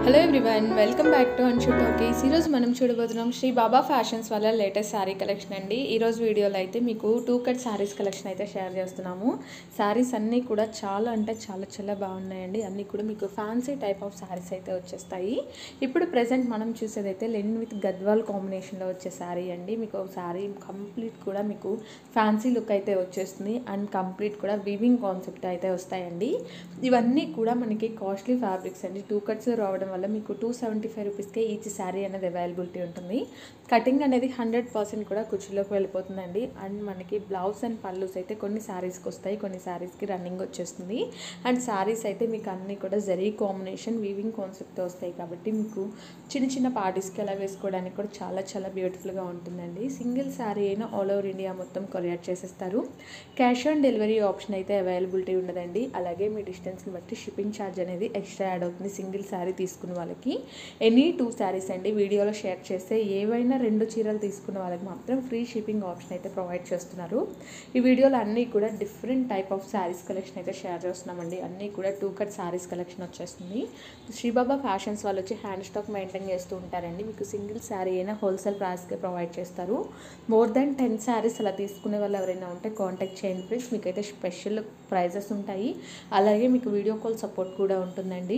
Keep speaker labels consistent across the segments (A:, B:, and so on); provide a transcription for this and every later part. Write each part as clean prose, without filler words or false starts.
A: Hello everyone, welcome back to Anshu talkies. ఈరోజు మనం చూడబోతున్నాం శ్రీ బాబా ఫ్యాషన్స్ వాళ్ళ లేటెస్ట్ శారీ కలెక్షన్ అండి. ఈరోజు వీడియోలో అయితే మీకు 2 కట్ శారీస్ కలెక్షన్ అయితే షేర్ చేస్తున్నాము. శారీస్ అన్నీ కూడా చాలా అంటే చాలా బాగున్నాయండి. అన్నీ కూడా మీకు ఫ్యాన్సీ టైప్ ఆఫ్ శారీస్ అయితే వచ్చేస్తాయి. ఇప్పుడు ప్రెజెంట్ మనం చూసేదైతే లెనిన్ విత్ గద్వాల్ కాంబినేషన్లో వచ్చే శారీ అండి. మీకు శారీ కంప్లీట్ కూడా మీకు ఫ్యాన్సీ లుక్ అయితే వచ్చేస్తుంది అండ్ కంప్లీట్ కూడా వీవింగ్ కాన్సెప్ట్ అయితే వస్తాయండి. ఇవన్నీ కూడా మనకి కాస్ట్లీ ఫ్యాబ్రిక్స్ అండి. 2 కట్స్ రావడం వల్ల మీకు 275 రూపీస్కే ఈచ్ శారీ అనేది అవైలబిలిటీ ఉంటుంది. కటింగ్ అనేది 100% కూడా కుర్చీలోకి వెళ్ళిపోతుందండి. అండ్ మనకి బ్లౌజ్ అండ్ పల్లూస్ అయితే కొన్ని శారీస్కి వస్తాయి, కొన్ని శారీస్కి రన్నింగ్ వచ్చేస్తుంది. అండ్ శారీస్ అయితే మీకు అన్నీ కూడా జరీ కాంబినేషన్ వీవింగ్ కాన్సెప్ట్తో వస్తాయి కాబట్టి మీకు చిన్న పార్టీస్కి అలా వేసుకోవడానికి కూడా చాలా బ్యూటిఫుల్గా ఉంటుందండి. సింగిల్ శారీ అయినా ఆల్ ఓవర్ ఇండియా మొత్తం కొరియర్ చేసేస్తారు. క్యాష్ ఆన్ డెలివరీ ఆప్షన్ అయితే అవైలబిలిటీ ఉండదండి. అలాగే మీ డిస్టెన్స్ని బట్టి షిప్పింగ్ ఛార్జ్ అనేది ఎక్స్ట్రా యాడ్ అవుతుంది సింగిల్ శారీ తీసుకున్న వాళ్ళకి. ఎనీ 2 శారీస్ అండి వీడియోలో షేర్ చేస్తే ఏవైనా 2 చీరలు తీసుకున్న వాళ్ళకి మాత్రం ఫ్రీ షిప్పింగ్ ఆప్షన్ అయితే ప్రొవైడ్ చేస్తున్నారు. ఈ వీడియోలో అన్నీ కూడా different type of saris collection అయితే షేర్ చేస్తున్నామండి. అన్నీ కూడా 2 కట్ శారీస్ కలెక్షన్ వచ్చేస్తుంది. శ్రీబాబా ఫ్యాషన్స్ వాళ్ళు వచ్చి హ్యాండ్ స్టాక్ మెయింటైన్ చేస్తూ ఉంటారండి. మీకు సింగిల్ శారీ అయినా హోల్సేల్ ప్రైస్కే ప్రొవైడ్ చేస్తారు. మోర్ దెన్ 10 శారీస్ అలా తీసుకునే వాళ్ళు ఎవరైనా ఉంటే కాంటాక్ట్ చేయండి ఫ్రెండ్స్. మీకైతే స్పెషల్ ప్రైజెస్ ఉంటాయి. అలాగే మీకు వీడియో కాల్ సపోర్ట్ కూడా ఉంటుందండి.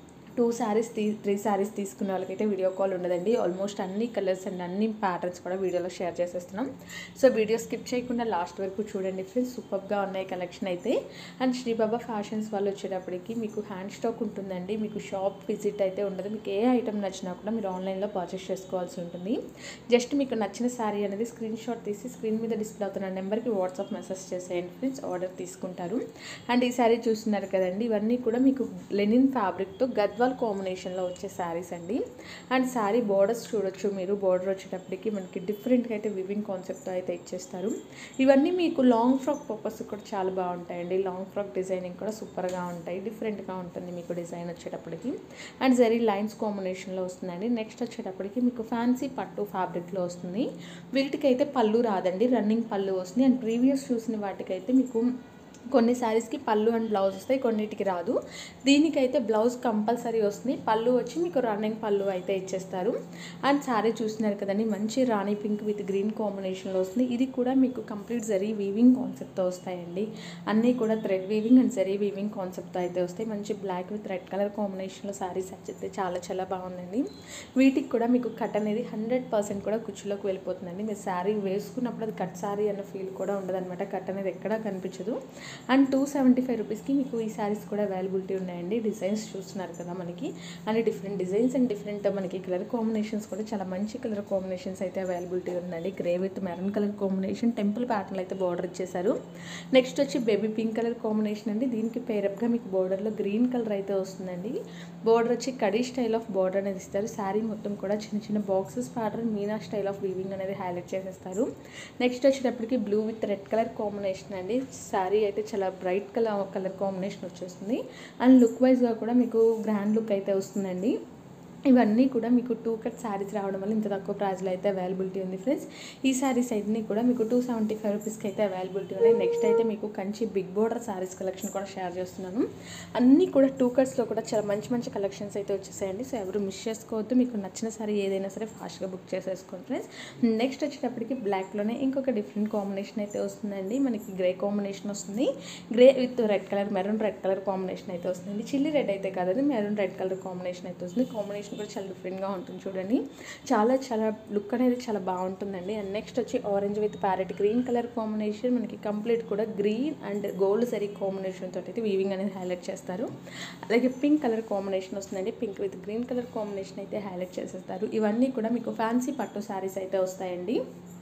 A: 2 శారీస్ 3 శారీస్ తీసుకునే వాళ్ళకైతే వీడియో కాల్ ఉండదండి. ఆల్మోస్ట్ అన్ని కలర్స్ అండ్ అన్ని ప్యాటర్న్స్ కూడా వీడియోలో షేర్ చేసేస్తున్నాం. సో వీడియో స్కిప్ చేయకుండా లాస్ట్ వరకు చూడండి ఫ్రెండ్స్. సూపర్గా ఉన్నాయి కలెక్షన్ అయితే. అండ్ శ్రీబాబా ఫ్యాషన్స్ వాళ్ళు వచ్చేటప్పటికి మీకు హ్యాండ్ స్టాక్ ఉంటుందండి. మీకు షాప్ విజిట్ అయితే ఉండదు. మీకు ఏ ఐటమ్ నచ్చినా కూడా మీరు ఆన్లైన్లో పర్చేస్ చేసుకోవాల్సి ఉంటుంది. జస్ట్ మీకు నచ్చిన శారీ అనేది స్క్రీన్ షాట్ తీసి స్క్రీన్ మీద డిస్ప్లే అవుతున్న నెంబర్కి వాట్సాప్ మెసేజ్ చేసేయండి ఫ్రెండ్స్. ఆర్డర్ తీసుకుంటారు. అండ్ ఈ శారీ చూస్తున్నారు కదండి, ఇవన్నీ కూడా మీకు లెనిన్ ఫ్యాబ్రిక్తో గద్వాల్ కాంబినేషన్లో వచ్చే శారీస్ అండి. అండ్ శారీ బోర్డర్స్ చూడొచ్చు మీరు. బోర్డర్ వచ్చేటప్పటికి మనకి డిఫరెంట్గా అయితే వివింగ్ కాన్సెప్ట్తో అయితే ఇచ్చేస్తారు. ఇవన్నీ మీకు లాంగ్ ఫ్రాక్ పర్పస్ కూడా చాలా బాగుంటాయండి. లాంగ్ ఫ్రాక్ డిజైనింగ్ కూడా సూపర్గా ఉంటాయి. డిఫరెంట్గా ఉంటుంది మీకు డిజైన్ వచ్చేటప్పటికి. అండ్ జరీ లైన్స్ కాంబినేషన్లో వస్తుందండి. నెక్స్ట్ వచ్చేటప్పటికి మీకు ఫ్యాన్సీ పట్టు ఫ్యాబ్రిక్లో వస్తుంది. వీటికైతే పళ్ళు రాదండి, రన్నింగ్ పళ్ళు వస్తుంది. అండ్ ప్రీవియస్ చూసిన వాటికైతే మీకు కొన్ని శారీస్కి పళ్ళు అండ్ బ్లౌజ్ వస్తాయి, కొన్నిటికి రాదు. దీనికైతే బ్లౌజ్ కంపల్సరీ వస్తుంది. పళ్ళు వచ్చి మీకు రన్నింగ్ పళ్ళు అయితే ఇచ్చేస్తారు. అండ్ శారీ చూస్తున్నారు కదండి, మంచి రాణి పింక్ విత్ గ్రీన్ కాంబినేషన్లో వస్తుంది. ఇది కూడా మీకు కంప్లీట్ జరీ వీవింగ్ కాన్సెప్ట్తో వస్తాయండి. అన్నీ కూడా thread weaving and zari weaving కాన్సెప్ట్తో అయితే వస్తాయి. మంచి బ్లాక్ విత్ రెడ్ కలర్ కాంబినేషన్లో శారీస్ అయితే చాలా బాగుందండి. వీటికి కూడా మీకు కట్ అనేది 100% కూడా కుచ్చులోకి వెళ్ళిపోతుందండి. మీరు శారీ వేసుకున్నప్పుడు అది కట్ శారీ అన్న ఫీల్ కూడా ఉండదన్నమాట. కట్ అనేది ఎక్కడా కనిపించదు. అండ్ 275 రూపీస్కి మీకు ఈ శారీస్ కూడా అవైలబిలిటీ ఉన్నాయండి. డిజైన్స్ చూస్తున్నారు కదా మనకి, అన్ని డిఫరెంట్ డిజైన్స్ అండ్ డిఫరెంట్ మనకి కలర్ కాంబినేషన్స్ కూడా చాలా మంచి కలర్ కాంబినేషన్స్ అయితే అవైలబిలిటీ ఉందండి. Grey with maroon colour combination, temple pattern అయితే బార్డర్ ఇచ్చేసారు. నెక్స్ట్ వచ్చి బేబీ పింక్ కలర్ కాంబినేషన్ అండి. దీనికి పేరప్గా మీకు బార్డర్లో గ్రీన్ కలర్ అయితే వస్తుందండి. బార్డర్ వచ్చి కడీ స్టైల్ ఆఫ్ బార్డర్ అనేది ఇస్తారు. శారీ మొత్తం కూడా చిన్న boxes pattern meena style of weaving అనేది హైలైట్ చేసేస్తారు. నెక్స్ట్ వచ్చేటప్పటికి blue with red colour combination అండి. శారీ అయితే చాలా బ్రైట్ కలర్ కాంబినేషన్ వచ్చేస్తుంది. అండ్ లుక్ వైజ్గా కూడా మీకు గ్రాండ్ లుక్ అయితే వస్తుందండి. ఇవన్నీ కూడా మీకు 2 కట్ శారీస్ రావడం వల్ల ఇంత తక్కువ ప్రైస్లో అయితే అవైలబిలిటీ ఉంది ఫ్రెండ్స్. ఈ శారీస్ అన్నీ కూడా మీకు 275 రూపీస్కి అయితే అవైలబిలిటీ ఉన్నాయి. నెక్స్ట్ అయితే మీకు Kanchi big border saris collection కూడా షేర్ చేస్తున్నాను. అన్నీ కూడా 2 కట్స్లో కూడా చాలా మంచి కలెక్షన్స్ అయితే వచ్చేసాయండి. సో ఎవరు మిస్ చేసుకోవద్దు. మీకు నచ్చిన శారీ ఏదైనా సరే ఫాస్ట్గా బుక్ చేసేసుకోండి ఫ్రెండ్స్. నెక్స్ట్ వచ్చేటప్పటికి బ్లాక్లోనే ఇంకొక డిఫరెంట్ కాంబినేషన్ అయితే వస్తుందండి. మనకి గ్రే కాంబినేషన్ వస్తుంది. Grey with red colour, maroon red colour combination అయితే వస్తుంది. చిల్లీ రెడ్ అయితే కాదండి, మెరూన్ రెడ్ కలర్ కాంబినేషన్ అయితే వస్తుంది. కాంబినేషన్ కూడా చాలా డిఫరెంట్గా ఉంటుంది చూడండి. చాలా లుక్ అనేది చాలా బాగుంటుందండి. అండ్ నెక్స్ట్ వచ్చి orange with parrot green colour combination. మనకి కంప్లీట్ కూడా గ్రీన్ అండ్ గోల్డ్ సరీ కాంబినేషన్ తోటి అయితే వీవింగ్ అనేది హైలైట్ చేస్తారు. అలాగే పింక్ కలర్ కాంబినేషన్ వస్తుందండి. Pink with green colour combination అయితే హైలైట్ చేసేస్తారు. ఇవన్నీ కూడా మీకు ఫ్యాన్సీ పట్టు శారీస్ అయితే వస్తాయండి.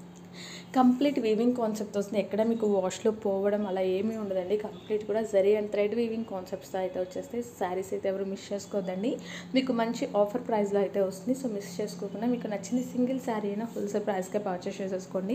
A: కంప్లీట్ వీవింగ్ కాన్సెప్ట్ వస్తుంది. ఎక్కడ మీకు వాష్లో పోవడం అలా ఏమీ ఉండదండి. కంప్లీట్ కూడా జరీ అండ్ థ్రెడ్ వీవింగ్ కాన్సెప్ట్స్తో అయితే వచ్చేస్తాయి. శారీస్ అయితే ఎవరు మిస్ చేసుకోవద్దండి. మీకు మంచి ఆఫర్ ప్రైస్లో అయితే వస్తుంది. సో మిస్ చేసుకోకుండా మీకు నచ్చిన సింగిల్ శారీ అయినా హోల్సేల్ ప్రైస్గా పర్చేస్ చేసేసుకోండి.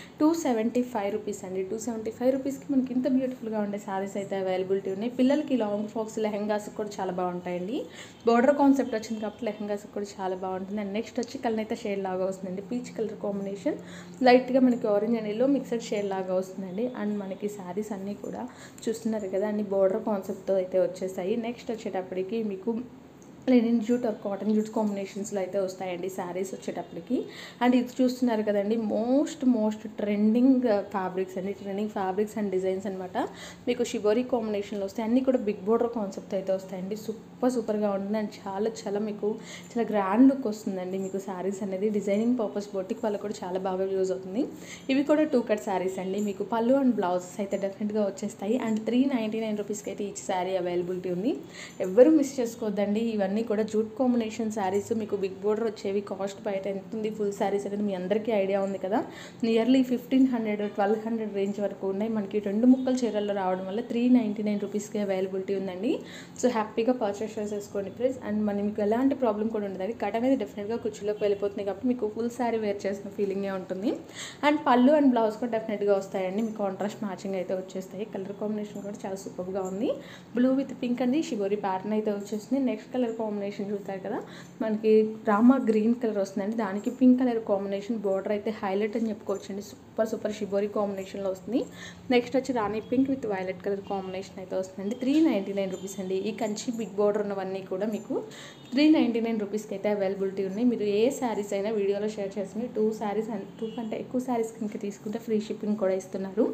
A: 275 రూపీస్ అండి. 275 రూపీస్కి మనకి ఇంత బ్యూటిఫుల్గా ఉండే శారీస్ అయితే అవైలబిలిటీ ఉన్నాయి. పిల్లలకి లాంగ్ ఫ్రాక్స్, లెహంగాస్ కూడా చాలా బాగుంటాయండి. బార్డర్ కాన్సెప్ట్ వచ్చింది కాబట్టి లెహంగాస్ కూడా చాలా బాగుంటుంది. అండ్ నెక్స్ట్ వచ్చి కలనైతే షేడ్ లాగా వస్తుందండి. పీచ్ కలర్ కాంబినేషన్ లైట్గా మనకి orange and yellow mixed shade లాగా వస్తుందండి. అండ్ మనకి శారీస్ అన్నీ కూడా చూస్తున్నారు కదా, అన్ని బార్డర్ కాన్సెప్ట్తో అయితే వచ్చేసాయి. నెక్స్ట్ వచ్చేటప్పటికి మీకు linen jute or cotton jute కాంబినేషన్స్లో అయితే వస్తాయండి శారీస్ వచ్చేటప్పటికి. అండ్ ఇది చూస్తున్నారు కదండి, మోస్ట్ ట్రెండింగ్ ఫ్యాబ్రిక్స్ అండి, ట్రెండింగ్ ఫ్యాబ్రిక్స్ అండ్ డిజైన్స్ అనమాట. మీకు షిబోరీ కాంబినేషన్లో వస్తాయి, అన్నీ కూడా బిగ్ బోర్డర్ కాన్సెప్ట్ అయితే వస్తాయండి. సూపర్గా ఉంటుంది అండ్ చాలా మీకు చాలా గ్రాండ్ లుక్ వస్తుందండి. మీకు శారీస్ అనేది డిజైనింగ్ పర్పస్ బొటిక్ వాళ్ళకి కూడా చాలా బాగా యూజ్ అవుతుంది. ఇవి కూడా 2 కట్ శారీస్ అండి. మీకు పళ్ళు అండ్ బ్లౌజెస్ అయితే డెఫినెట్గా వచ్చేస్తాయి. అండ్ 399 రూపీస్కి అయితే ఈచ్ శారీ అవైలబిలిటీ ఉంది. ఎవ్వరూ మిస్ చేసుకోవద్దండి. ఇవన్నీ కూడా జూట్ కాంబినేషన్ శారీస్, మీకు బిగ్ బోర్డర్ వచ్చేవి. కాస్ట్ బయట ఎంత ఉంది ఫుల్ శారీస్ అనేది మీ అందరికీ ఐడియా ఉంది కదా. నియర్లీ 1500-1200 రేంజ్ వరకు ఉన్నాయి. మనకి 2 ముక్కల చీరల్లో రావడం వల్ల 399 రూపీస్కి అవైలబిలిటీ ఉందండి. సో హ్యాపీగా పర్చేస్ చేసేసుకోండి ఫ్రెండ్స్. అండ్ మీకు ఎలాంటి ప్రాబ్లం కూడా ఉండదు. అది కట్ అనేది డెఫినెట్గా కుర్చీలోకి వెళ్ళిపోతుంది కాబట్టి మీకు ఫుల్ శారీ వేర్ చేసిన ఫీలింగే ఉంటుంది. అండ్ పళ్ళు అండ్ బ్లౌజ్ కూడా డెఫినెట్గా వస్తాయండి. మీకు కాంట్రాస్ట్ మ్యాచింగ్ అయితే వచ్చేస్తాయి. కలర్ కాంబినేషన్ కూడా చాలా సూపర్గా ఉంది. బ్లూ విత్ పింక్ అండి, షిబోరి ప్యాటర్న్ అయితే వచ్చేస్తుంది. నెక్స్ట్ కలర్ కాంబినేషన్ చూస్తారు కదా, మనకి రామా గ్రీన్ కలర్ వస్తుందండి, దానికి పింక్ కలర్ కాంబినేషన్ బోర్డర్ అయితే హైలైట్ అని చెప్పుకోవచ్చు అండి. సూపర్ షిబోరి కాంబినేషన్లో వస్తుంది. నెక్స్ట్ వచ్చి rani pink with violet colour combination అయితే వస్తుందండి. 399 రూపీస్ అండి. ఈ కంచి బిగ్ బోర్డర్ ఉన్నవన్నీ కూడా మీకు 399 రూపీస్కి అయితే అవైలబిలిటీ ఉన్నాయి. మీరు ఏ శారీస్ అయినా వీడియోలో షేర్ చేసి 2 శారీస్ అండ్ 2 కంటే ఎక్కువ శారీస్ కనుక తీసుకుంటే ఫ్రీ షిప్పింగ్ కూడా ఇస్తున్నారు.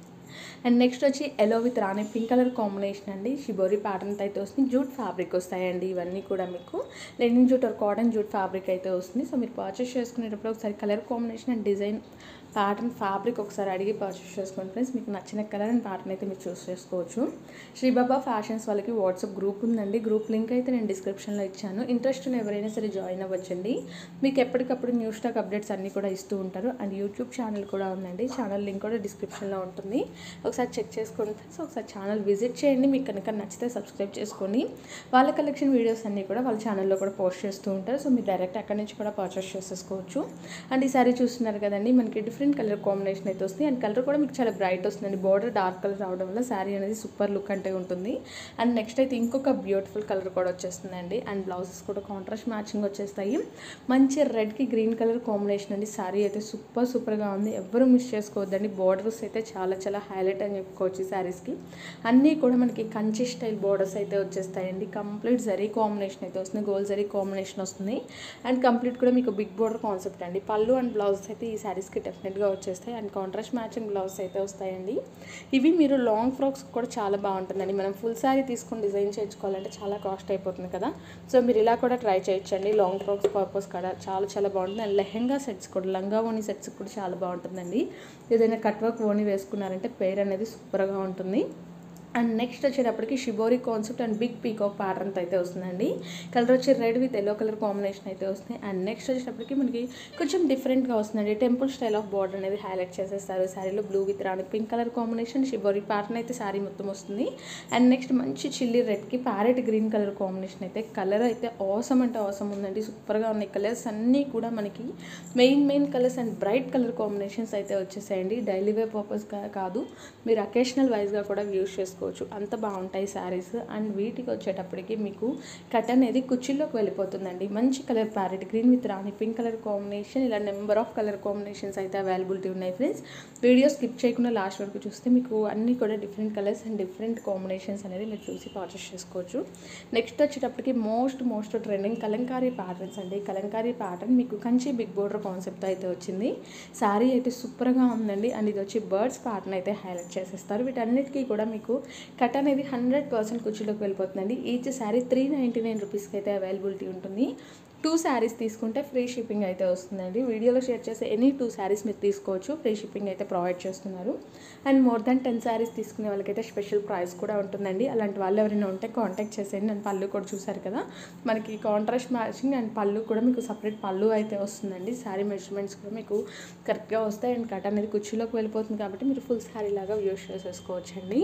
A: అండ్ నెక్స్ట్ వచ్చి yellow with rani pink colour combination అండి. షిబోరి ప్యాటర్న్ అయితే వస్తుంది. జూట్ ఫ్యాబ్రిక్ వస్తాయండి. ఇవన్నీ కూడా మీకు linen jute or cotton jute fabric అయితే వస్తుంది. సో మీరు పర్చేస్ చేసుకునేటప్పుడు ఒకసారి colour combination and design pattern fabric ఒకసారి అడిగి పర్చేస్ చేసుకోండి ఫ్రెండ్స్. మీకు నచ్చిన కలర్ అండ్ ప్యాటర్న్ అయితే మీరు చూస్ చేసుకోవచ్చు. శ్రీబాబా ఫ్యాషన్స్ వాళ్ళకి వాట్సాప్ గ్రూప్ ఉందండి. గ్రూప్ లింక్ అయితే నేను డిస్క్రిప్షన్లో ఇచ్చాను. ఇంట్రెస్ట్ ఉన్న ఎవరైనా సరే జాయిన్ అవ్వచ్చండి. మీకు ఎప్పటికప్పుడు న్యూ స్టాక్ అప్డేట్స్ అన్నీ కూడా ఇస్తూ ఉంటారు. అండ్ యూట్యూబ్ ఛానల్ కూడా ఉందండి. ఛానల్ లింక్ కూడా డిస్క్రిప్షన్లో ఉంటుంది. ఒకసారి చెక్ చేసుకోండి ఫ్రెండ్స్. ఒకసారి ఛానల్ విజిట్ చేయండి. మీకు కనుక నచ్చితే సబ్స్క్రైబ్ చేసుకోండి. వాళ్ళ కలెక్షన్ వీడియోస్ అన్నీ కూడా వాళ్ళ ఛానల్లో కూడా పోస్ట్ చేస్తూ ఉంటారు. సో మీరు డైరెక్ట్ అక్కడి నుంచి కూడా పర్చేస్ చేసేసుకోవచ్చు. అండ్ ఈ సారీ చూస్తున్నారు కదండి, మనకి డిఫరెంట్ కలర్ కాంబినేషన్ అయితే వస్తుంది. అండ్ కలర్ కూడా మీకు చాలా బ్రైట్ వస్తుందండి. బార్డర్ డార్క్ కలర్ రావడం వల్ల శారీ అనేది సూపర్ లుక్ అంటే ఉంటుంది. అండ్ నెక్స్ట్ అయితే ఇంకొక బ్యూటిఫుల్ కలర్ కూడా వచ్చేస్తుందండి. అండ్ బ్లౌజెస్ కూడా కాంట్రాస్ట్ మ్యాచింగ్ వచ్చేస్తాయి. మంచి రెడ్కి గ్రీన్ కలర్ కాంబినేషన్ అండి. శారీ అయితే సూపర్గా ఉంది. ఎవరు మిస్ చేసుకోవద్దండి. బార్డర్స్ అయితే చాలా హైలైట్ అని చెప్పుకోవచ్చు ఈ శారీస్కి. అన్నీ కూడా మనకి కంచి స్టైల్ బార్డర్స్ అయితే వచ్చేస్తాయండి. కంప్లీట్ జరీ కాంబినేషన్ అయితే వస్తుంది. గోల్డ్ జరీ కాంబినేషన్ వస్తుంది. అండ్ కంప్లీట్ కూడా మీకు బిగ్ బార్డర్ కాన్సెప్ట్ అండి. పళ్ళు అండ్ బ్లౌజెస్ అయితే ఈ శారీస్కి డెఫినెట్గా వచ్చేస్తాయి. అండ్ కాంట్రాస్ట్ మ్యాచింగ్ బ్లౌజ్ అయితే వస్తాయండి. ఇవి మీరు లాంగ్ ఫ్రాక్స్ కూడా చాలా బాగుంటుందండి. మనం ఫుల్ శారీ తీసుకొని డిజైన్ చేయించుకోవాలంటే చాలా కాస్ట్ అయిపోతుంది కదా. సో మీరు ఇలా కూడా ట్రై చేయొచ్చండి. లాంగ్ ఫ్రాక్స్ పర్పస్ కూడా చాలా బాగుంటుంది. అండ్ లెహెంగా సెట్స్ కూడా, లంగా ఓణి సెట్స్ కూడా చాలా బాగుంటుందండి. ఏదైనా కట్ వర్క్ ఓణి వేసుకున్నారంటే పేర్ అనేది సూపర్గా ఉంటుంది. అండ్ నెక్స్ట్ వచ్చేటప్పటికి shibori concept and big peacock pattern అయితే వస్తుందండి. కలర్ వచ్చి red with yellow colour combination అయితే వస్తుంది. అండ్ నెక్స్ట్ వచ్చేటప్పటికి మనకి కొంచెం డిఫరెంట్గా వస్తుందండి. టెంపుల్ స్టైల్ ఆఫ్ బార్డర్ అనేది హైలైట్ చేసేస్తారు. శారీలో blue with rani pink colour combination shibori pattern అయితే శారీ మొత్తం వస్తుంది. అండ్ నెక్స్ట్ మంచి చిల్లీ రెడ్కి ప్యారెట్ గ్రీన్ కలర్ కాంబినేషన్ అయితే, కలర్ అయితే ఆసమ్ అంటే ఆసమ్ ఉందండి. సూపర్గా ఉన్నాయి. కలర్స్ అన్నీ కూడా మనకి main colours and bright colour combinations అయితే వచ్చేసాయండి. డైలీ వేర్ పర్పస్ కాదు, మీరు అకేషనల్ వైజ్గా కూడా యూస్ చేసుకోవచ్చు. అంత బాగుంటాయి శారీస్. అండ్ వీటికి వచ్చేటప్పటికి మీకు కట్ అనేది కుర్చీలోకి వెళ్ళిపోతుందండి. మంచి colour parrot green with rani pink colour combination, ఇలా నెంబర్ ఆఫ్ కలర్ కాంబినేషన్స్ అయితే అవైలబిలిటీ ఉన్నాయి ఫ్రెండ్స్. వీడియో స్కిప్ చేయకుండా లాస్ట్ వరకు చూస్తే మీకు అన్నీ కూడా different colours and different combinations అనేది మీరు చూసి పర్చేస్ చేసుకోవచ్చు. నెక్స్ట్ వచ్చేటప్పటికి మోస్ట్ ట్రెండింగ్ కలంకారీ ప్యాటర్న్స్ అండి. కలంకారీ ప్యాటర్న్ మీకు కంచి బిగ్ బోర్డర్ కాన్సెప్ట్ అయితే వచ్చింది. శారీ అయితే సూపర్గా ఉందండి. అండ్ ఇది వచ్చి బర్డ్స్ ప్యాటర్న్ అయితే హైలైట్ చేసేస్తారు. వీటన్నిటికీ కూడా మీకు కట్ అనేది 100% కుర్చీలోకి వెళ్ళిపోతుందండి. ఈచ్ శారీ 399 రూపీస్కి అయితే అవైలబిలిటీ ఉంటుంది. 2 శారీస్ తీసుకుంటే ఫ్రీ షిప్పింగ్ అయితే వస్తుందండి. వీడియోలో షేర్ చేసే ఎనీ 2 శారీస్ మీరు తీసుకోవచ్చు. ఫ్రీ షిప్పింగ్ అయితే ప్రొవైడ్ చేస్తున్నారు. అండ్ మోర్ దాన్ 10 శారీస్ తీసుకునే వాళ్ళకైతే స్పెషల్ ప్రైస్ కూడా ఉంటుందండి. అలాంటి వాళ్ళు ఎవరైనా ఉంటే కాంటాక్ట్ చేసేయండి. నేను పళ్ళు కూడా చూసారు కదా, మనకి కాంట్రాస్ట్ మ్యాచింగ్ అండ్ పళ్ళు కూడా మీకు సపరేట్ పళ్ళు అయితే వస్తుందండి. శారీ మెజర్మెంట్స్ కూడా మీకు కరెక్ట్గా వస్తాయి. అండ్ కట్ అనేది కుర్చీలోకి వెళ్ళిపోతుంది కాబట్టి మీరు ఫుల్ శారీ లాగా యూస్ చేసేసుకోవచ్చండి.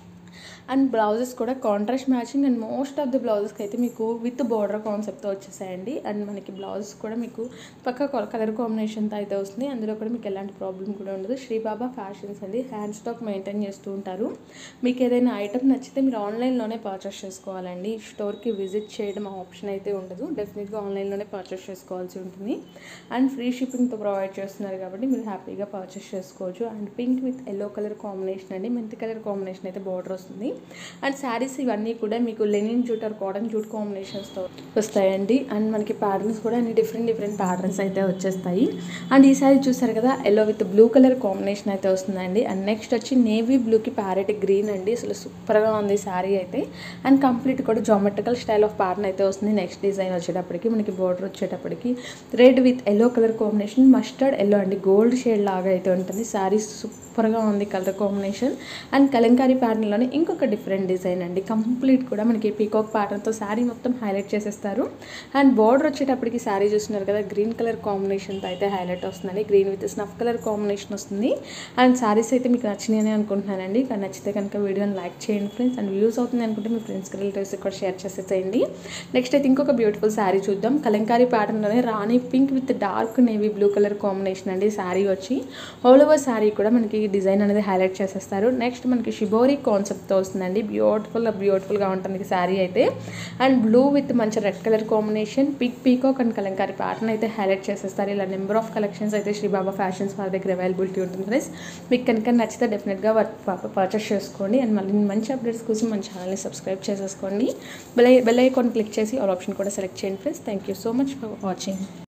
A: అండ్ బ్లౌజెస్ కూడా contrast matching and most of the బ్లౌజెస్కి అయితే మీకు విత్ బార్డర్ కాన్సెప్ట్తో వచ్చేసాయండి. అండ్ మనకి బ్లౌజెస్ కూడా మీకు పక్క కలర్ కాంబినేషన్తో అయితే వస్తుంది. అందులో కూడా మీకు ఎలాంటి ప్రాబ్లం కూడా ఉండదు. శ్రీబాబా ఫ్యాషన్స్ అండి, హ్యాండ్ స్టాక్ మెయింటైన్ చేస్తూ ఉంటారు. మీకు ఏదైనా ఐటమ్ నచ్చితే మీరు ఆన్లైన్లోనే పర్చేస్ చేసుకోవాలండి. స్టోర్కి విజిట్ చేయడం ఆప్షన్ అయితే ఉండదు. డెఫినెట్గా ఆన్లైన్లోనే పర్చేస్ చేసుకోవాల్సి ఉంటుంది. అండ్ ఫ్రీ షిప్పింగ్తో ప్రొవైడ్ చేస్తున్నారు కాబట్టి మీరు హ్యాపీగా పర్చేస్ చేసుకోవచ్చు. And pink with yellow colour combination అండి, మెంతి కలర్ కాంబినేషన్ అయితే బార్డర్ వస్తుంది. అండ్ శారీస్ ఇవన్నీ కూడా మీకు linen jute or cotton jute కాంబినేషన్స్తో వస్తాయండి. అండ్ మనకి ప్యాటర్న్స్ కూడా అన్ని డిఫరెంట్ ప్యాటర్న్స్ అయితే వచ్చేస్తాయి. అండ్ ఈ శారీ చూసారు కదా, yellow with blue colour combination అయితే వస్తుందండి. అండ్ నెక్స్ట్ వచ్చి నేవీ బ్లూకి ప్యారెట్ గ్రీన్ అండి. అసలు సూపర్గా ఉంది శారీ అయితే. అండ్ కంప్లీట్ కూడా జామెట్రికల్ స్టైల్ ఆఫ్ ప్యాటర్న్ అయితే వస్తుంది. నెక్స్ట్ డిజైన్ వచ్చేటప్పటికి మనకి బోర్డర్ వచ్చేటప్పటికి red with yellow colour combination, mustard yellow అండి, గోల్డ్ షేడ్ లాగా అయితే ఉంటుంది. శారీ సూపర్గా ఉంది కలర్ కాంబినేషన్. అండ్ కలంకారీ ప్యాటర్న్లోనే ఇంకొక డిఫరెంట్ డిజైన్ అండి. కంప్లీట్ కూడా మనకి పీకాక్ ప్యాటర్న్తో శారీ మొత్తం హైలైట్ చేసేస్తారు. అండ్ బార్డర్ వచ్చేటప్పటికి శారీ చూస్తున్నారు కదా, గ్రీన్ కలర్ కాంబినేషన్తో అయితే హైలైట్ వస్తుందండి. Green with snuff colour combination వస్తుంది. అండ్ శారీస్ అయితే మీకు నచ్చినాయని అనుకుంటున్నానండి. కానీ నచ్చితే కనుక వీడియోని లైక్ చేయండి ఫ్రెండ్స్. అండ్ వ్యూస్ అవుతుంది అనుకుంటే మీ ఫ్రెండ్స్కి రిలేటివ్స్ కూడా షేర్ చేసేసేయండి. నెక్స్ట్ అయితే ఇంకొక బ్యూటిఫుల్ శారీ చూద్దాం. కలంకారీ ప్యాటర్న్లోనే rani pink with dark navy blue colour combination అండి. శారీ వచ్చి ఆల్ ఓవర్ శారీ కూడా మనకి డిజైన్ అనేది హైలైట్ చేసేస్తారు. నెక్స్ట్ మనకి షిబోరి కాన్సెప్ట్తో వస్తుందండి. బ్యూటిఫుల్గా ఉంటుంది శారీ అయితే. అండ్ బ్లూ విత్ మంచి red colour combination, peacock and Kalamkari pattern అయితే హైలైట్ చేసేస్తారు. ఇలా నెంబర్ ఆఫ్ కలెక్షన్స్ అయితే శ్రీ బాబా ఫ్యాషన్స్ వారి దగ్గర అవైలబిలిటీ ఉంటుంది ఫ్రెండ్స్. మీకు కనుక నచ్చితే డెఫినెట్గా పర్చేస్ చేసుకోండి. అండ్ మళ్ళీ మంచి అప్డేట్స్ కోసం మన ఛానల్ని సబ్స్క్రైబ్ చేసేసుకోండి. బెల్ ఐకాన్ క్లిక్ చేసి ఆల్ ఆప్షన్ కూడా సెలెక్ట్ చేయండి friends. Thank you so much for watching.